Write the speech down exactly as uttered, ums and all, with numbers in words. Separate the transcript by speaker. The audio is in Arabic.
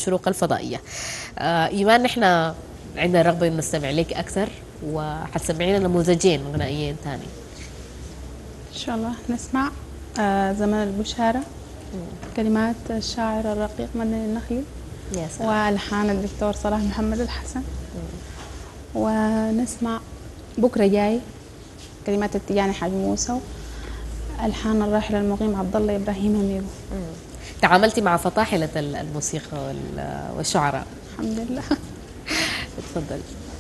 Speaker 1: الشروق الفضائية. آه إيمان، نحن عندنا رغبة إن نستمع لك أكثر، وحتسمعينا نموذجين غنائيين ثاني.
Speaker 2: إن شاء الله نسمع آه زمن البشارة، كلمات الشاعر الرقيق مدن النخيل،
Speaker 1: يا سلام.
Speaker 2: والحان الدكتور صلاح محمد الحسن. ونسمع بكرة جاي، كلمات التجاني حاج موسى، الحان الراحل المقيم عبد الله ابراهيم اميرو.
Speaker 1: تعاملتي مع فطاحلة الموسيقى والشعراء.
Speaker 2: الحمد لله.
Speaker 1: تفضل.